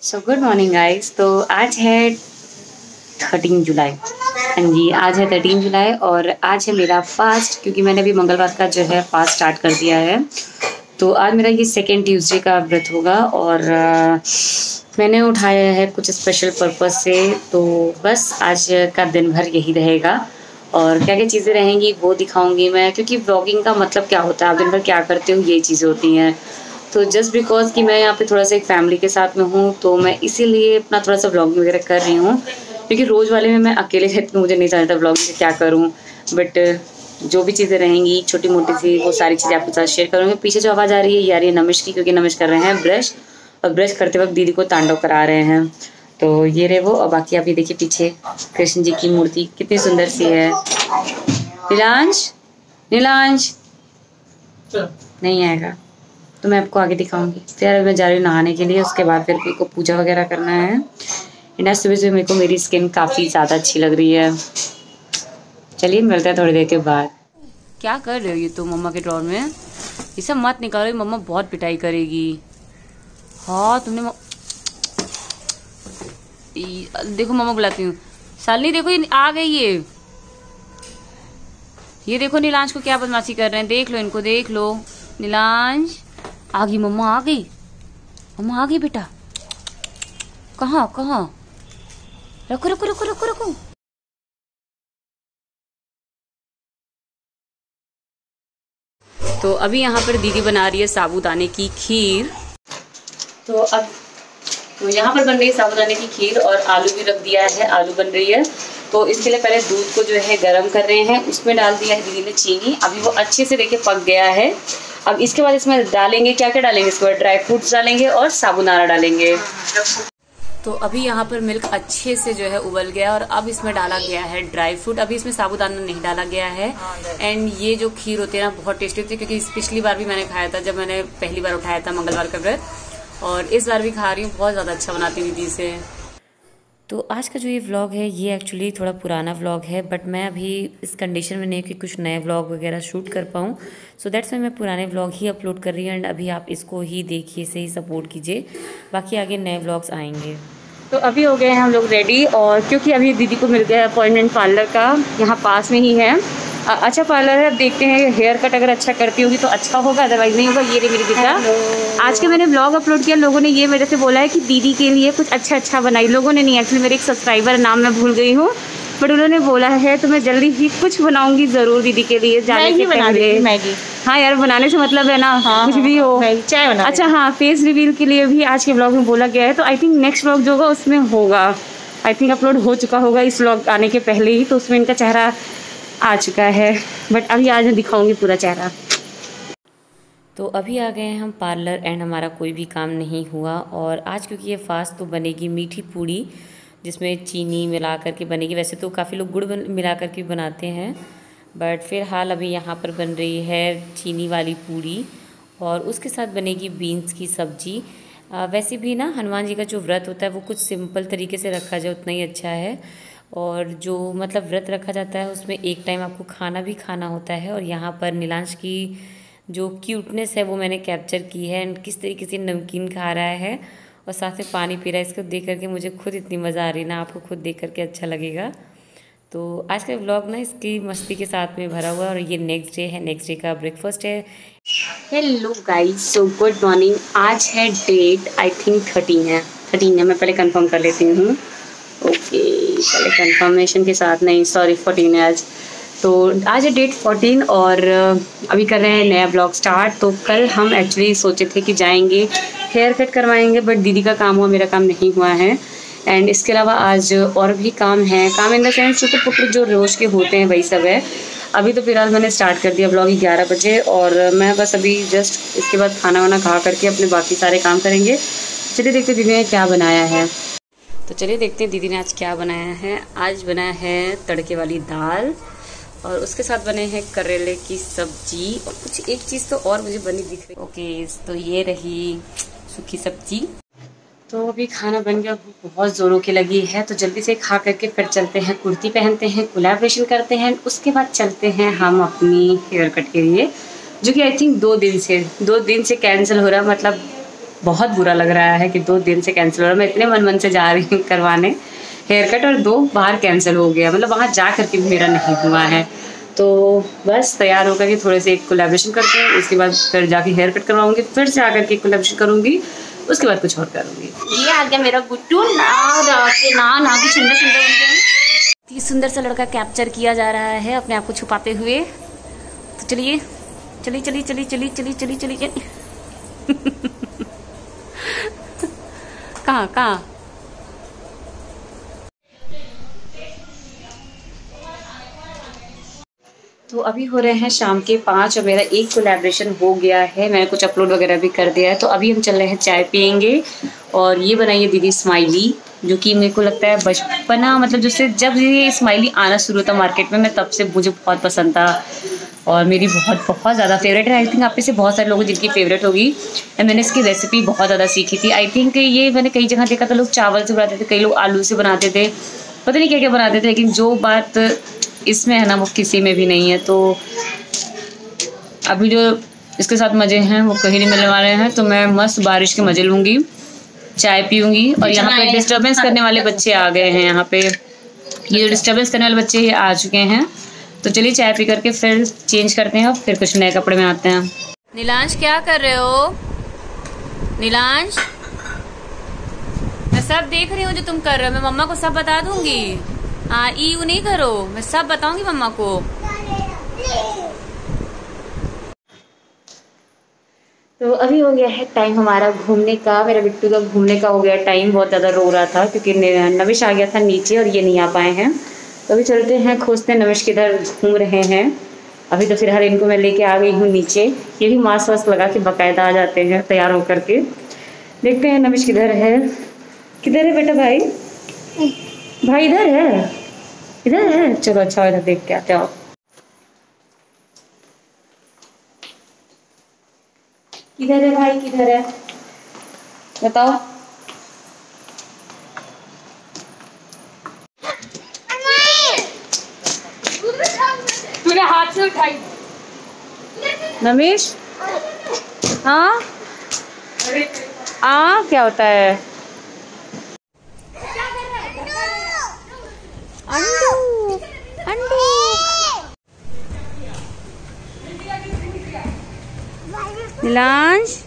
सो good morning guys. तो आज है 13 जुलाई। हाँ जी, आज है 13 जुलाई और आज है मेरा फास्ट, क्योंकि मैंने अभी मंगलवार का जो है फास्ट स्टार्ट कर दिया है। तो आज मेरा ये सेकेंड ट्यूसडे का व्रत होगा और मैंने उठाया है कुछ स्पेशल पर्पस से। तो बस आज का दिन भर यही रहेगा और क्या क्या चीज़ें रहेंगी वो दिखाऊंगी मैं, क्योंकि ब्लॉगिंग का मतलब क्या होता है, आप दिन भर क्या करते हो ये चीज़ें होती हैं। तो जस्ट बिकॉज कि मैं यहाँ पे थोड़ा सा एक फैमिली के साथ में हूँ तो मैं इसीलिए अपना थोड़ा सा व्लॉगिंग वगैरह कर रही हूँ, क्योंकि रोज़ वाले में मैं अकेले रहती हूँ, मुझे नहीं जानता व्लॉगिंग क्या करूँ। बट जो भी चीज़ें रहेंगी छोटी मोटी सी वो सारी चीज़ें आपके साथ शेयर करूँगी। पीछे जो आवाज़ आ रही है यार ये नमिश की, क्योंकि नमिश कर रहे हैं ब्रश, और ब्रश करते वक्त दीदी को तांडव करा रहे हैं। तो ये रहे वो। और बाकी आप ये देखिए पीछे कृष्ण जी की मूर्ति कितनी सुंदर सी है। नीलांश नीलांश नहीं आएगा तो मैं आपको आगे दिखाऊंगी। फिर मैं जा रही हूँ नहाने के लिए, उसके बाद फिर को पूजा वगैरह करना है। एंड आज सुबह से मेरे को मेरी स्किन काफ़ी ज़्यादा अच्छी लग रही है। चलिए मिलते हैं थोड़ी देर के बाद। क्या कर रहे हो ये तुम मम्मा के ड्रॉर में? ये सब मत निकालो, मम्मा बहुत पिटाई करेगी। हाँ तुमने देखो मम्मा बुलाती हूँ। सालनी देखो ये आ गई ये देखो नीलांश को क्या बदमाशी कर रहे हैं, देख लो इनको, देख लो। नीलांश आ गई, मम्मा आ गई, मम्मा आ गई बेटा। कहाँ कहाँ? रखो रखो रखो रखो रखो। तो अभी यहाँ पर दीदी बना रही है साबूदाने की खीर। तो यहाँ पर बन रही है साबूदाने की खीर और आलू भी रख दिया है, आलू बन रही है। तो इसके लिए पहले दूध को जो है गर्म कर रहे हैं, उसमें डाल दिया है दीदी ने चीनी। अभी वो अच्छे से देखिए पक गया है। अब इसके बाद इसमें डालेंगे क्या क्या डालेंगे, इसके बाद ड्राई फ्रूट्स डालेंगे और साबूदाना डालेंगे। तो अभी यहाँ पर मिल्क अच्छे से जो है उबल गया और अब इसमें डाला गया है ड्राई फ्रूट। अभी इसमें साबूदाना नहीं डाला गया है। एंड ये जो खीर होती है ना बहुत टेस्टी होती है, क्योंकि पिछली बार भी मैंने खाया था जब मैंने पहली बार उठाया था मंगलवार का व्रत, और इस बार भी खा रही हूँ। बहुत ज़्यादा अच्छा बनाती हूँ दीदी से। तो आज का जो ये व्लॉग है ये एक्चुअली थोड़ा पुराना व्लॉग है, बट मैं अभी इस कंडीशन में नहीं कि कुछ नए व्लॉग वगैरह शूट कर पाऊँ। सो दैट्स वाई मैं पुराने व्लॉग ही अपलोड कर रही हूँ। एंड अभी आप इसको ही देखिए, इसे ही सपोर्ट कीजिए, बाकी आगे नए व्लॉग्स आएंगे। तो अभी हो गए हैं हम लोग रेडी, और क्योंकि अभी दीदी को मिल गया अपॉइंटमेंट पार्लर का, यहाँ पास में ही है। अच्छा पार्लर है, अब देखते हैं हेयर कट अगर अच्छा करती होगी तो अच्छा होगा, अदरवाइज नहीं होगा। ये रही मेरी दीदा। आज के मैंने व्लॉग अपलोड किया, लोगों ने ये मेरे से बोला है कि दीदी के लिए कुछ अच्छा बनाई। लोगों ने नहीं, एक्चुअली मेरे एक सब्सक्राइबर, नाम मैं भूल गई हूँ, बट उन्होंने बोला है तो मैं जल्दी ही कुछ बनाऊंगी ज़रूर दीदी के लिए जाने से पहले। मैगी। हाँ यार, बनाने से मतलब है ना, हाँ, कुछ भी हो, चाय बना। अच्छा हाँ, फेस रिवील के लिए भी आज के व्लॉग में बोला गया है। तो आई थिंक नेक्स्ट व्लॉग जो होगा उसमें होगा, आई थिंक अपलोड हो चुका होगा इस व्लॉग आने के पहले ही, तो उसमें इनका चेहरा आ चुका है। बट अभी आज मैं दिखाऊंगी पूरा चेहरा। तो अभी आ गए हैं हम पार्लर एंड हमारा कोई भी काम नहीं हुआ। और आज क्योंकि ये फास्ट, तो बनेगी मीठी पूड़ी जिसमें चीनी मिला करके बनेगी। वैसे तो काफ़ी लोग गुड़ मिला करके बनाते हैं, बट फ़िलहाल अभी यहाँ पर बन रही है चीनी वाली पूड़ी और उसके साथ बनेगी बीन्स की सब्ज़ी। वैसे भी ना हनुमान जी का जो व्रत होता है वो कुछ सिंपल तरीके से रखा जाए उतना ही अच्छा है। और जो मतलब व्रत रखा जाता है उसमें एक टाइम आपको खाना भी खाना होता है। और यहाँ पर नीलांश की जो क्यूटनेस है वो मैंने कैप्चर की है, एंड किस तरीके से नमकीन खा रहा है और साथ में पानी पी रहा है। इसको देख करके मुझे खुद इतनी मज़ा आ रही है ना, आपको खुद देख करके अच्छा लगेगा। तो आज का व्लॉग ना इसकी मस्ती के साथ में भरा हुआ है। और ये नेक्स्ट डे है, नेक्स्ट डे का ब्रेकफास्ट है। Hello guys, so good morning. आज है डेट आई थिंक 13 है, मैं पहले कंफर्म कर लेती हूँ। ओके, पहले कंफर्मेशन के साथ, नहीं सॉरी 14 है आज। तो आज है डेट 14 और अभी कर रहे हैं नया ब्लॉग स्टार्ट। तो कल हम एक्चुअली सोचे थे कि जाएंगे हेयर कट करवाएंगे, बट दीदी का काम हुआ, मेरा काम नहीं हुआ है। एंड इसके अलावा आज और भी काम है, काम इन द सेंस छोटे पुत्र जो रोज़ के होते हैं वही सब है। अभी तो फिलहाल मैंने स्टार्ट कर दिया ब्लॉग 11 बजे, और मैं बस अभी जस्ट इसके बाद खाना वाना खा करके अपने बाकी सारे काम करेंगे। चलिए देखते दीदी ने क्या बनाया है। तो चलिए देखते हैं दीदी ने आज क्या बनाया है। आज बनाया है तड़के वाली दाल और उसके साथ बने हैं करेले की सब्जी, और कुछ एक चीज़ तो और मुझे बनी दिख रही। ओके, तो ये रही सूखी सब्जी। तो अभी खाना बन गया, बहुत ज़ोरों की लगी है, तो जल्दी से खा करके फिर चलते हैं, कुर्ती पहनते हैं, कोलैबोरेशन करते हैं। उसके बाद चलते हैं हम अपनी हेयर कट के लिए, जो कि आई थिंक 2 दिन से कैंसिल हो रहा है। मतलब बहुत बुरा लग रहा है कि 2 दिन से कैंसिल हो रहा है। मैं इतने मन से जा रही हूँ करवाने हेयर कट और 2 बार कैंसिल हो गया, मतलब वहाँ जा करके भी मेरा नहीं हुआ है। तो बस तैयार होकर के थोड़े से एक कोलैबोरेशन करते हैं, उसके बाद फिर जाके हेयर कट करवाऊंगी, फिर से आकर के कोलैबोरेशन करूँगी, उसके बाद कुछ और करूँगी। ये आ गया मेरा गुट्टू, ना के सुंदर सुंदर बन गए। ये सुंदर सा लड़का कैप्चर किया जा रहा है अपने आप को छुपाते हुए। तो चलिए चलिए चलिए चलिए चलिए चलिए चलिए चलिए कहाँ तो अभी हो रहे हैं शाम के 5 और मेरा एक कोलैबोरेशन हो गया है, मैंने कुछ अपलोड वगैरह भी कर दिया है। तो अभी हम चल रहे हैं चाय पियेंगे। और ये बनाई है दीदी स्माइली, जो कि मेरे को लगता है बचपना, मतलब जब ये स्माइली आना शुरू था मार्केट में, मैं तब से मुझे बहुत पसंद था और मेरी बहुत ज़्यादा फेवरेट है। आई थिंक आप में से बहुत सारे लोग जिनकी फेवरेट होगी। मैंने इसकी रेसिपी बहुत ज़्यादा सीखी थी। आई थिंक ये मैंने कई जगह देखा था, लोग चावल से बनाते थे, कई लोग आलू से बनाते थे, पता नहीं क्या क्या बनाते थे, लेकिन जो बात इसमें है ना वो किसी में भी नहीं है। तो अभी जो इसके साथ मज़े हैं वो कहीं नहीं मिलने वाले हैं। तो मैं मस्त बारिश के मज़े लूँगी, चाय पीऊँगी। और यहाँ पे डिस्टर्बेंस करने वाले बच्चे आ गए हैं, यहाँ पे ये जो डिस्टर्बेंस करने वाले बच्चे ये आ चुके हैं। तो चलिए चाय पी करके फिर चेंज करते हैं और फिर कुछ नए कपड़े में आते हैं। नीलांश क्या कर रहे हो? नीलांश, मैं सब देख रही हूँ जो तुम कर रहे हो, मैं मम्मा को सब बता दूंगी। हाँ, यू नहीं करो, मैं सब बताऊंगी मम्मा को। तो अभी हो गया है टाइम हमारा घूमने का, मेरा बिट्टू का घूमने का हो गया टाइम। बहुत ज़्यादा रो रहा था क्योंकि नविश आ गया था नीचे और ये नहीं आ पाए हैं। तो अभी चलते हैं, खोजते हैं नविश किधर घूम रहे हैं। अभी तो फिलहाल इनको मैं लेके आ गई हूँ नीचे। ये भी मास्क वास्क लगा के बाकायदा आ जाते हैं तैयार होकर के। देखते हैं नविश किधर है। किधर है बेटा? भाई इधर है, इधर है। चलो अच्छा, इधर देख के आते हो। किधर है भाई, किधर है बताओ। तूने हाथ से उठाई नमिश? हाँ क्या होता है? Undo undo Neelansh